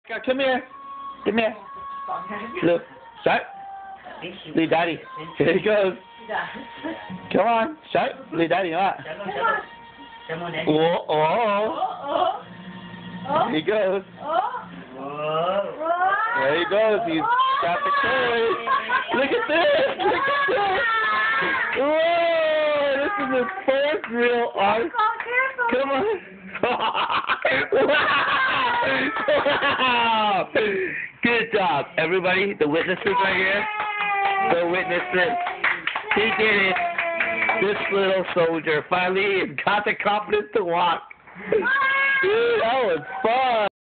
Come here. Come here. Look. Shut. Lead daddy. Here he goes. Come on. Shut. Lead daddy. What? Oh. Here he goes. There he goes. He's got the toy. Look at this. Look at this. Whoa. This is his first real art. Come on. Wow. Good job, everybody. The witnesses are here. The witnesses. He did it. This little soldier finally got the confidence to walk. Dude, that was fun.